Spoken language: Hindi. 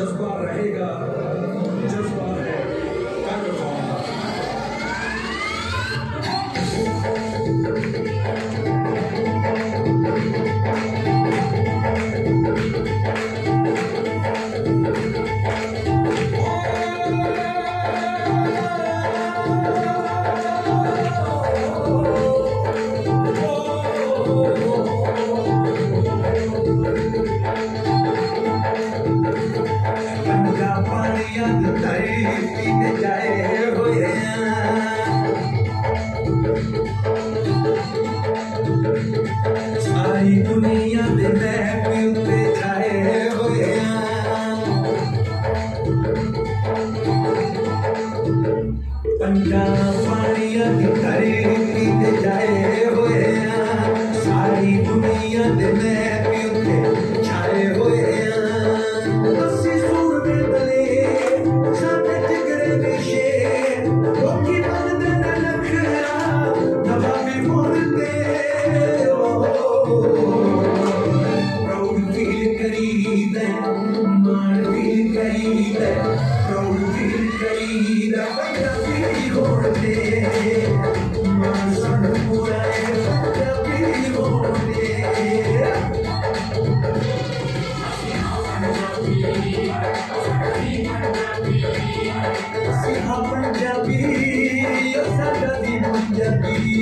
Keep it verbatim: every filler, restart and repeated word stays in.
जज्बा रहेगा, जज्बा है कर्म का। सारी दुनिया दे महफिल ते जाए होए पंजाब पानिया दी धरती ते जाए होए सारी दुनिया दे महफिल ते जाए होए अस्सी सूर में तले साथे जिगरे विशे लोकी बंद न नखरा नवाबी बोलते proud feel करीदा मान feel करीदा proud feel करीदा बंदा feel होते मान सन पूरा है बंदा feel होते सिहा पंजाबी सादा दी पंजाबी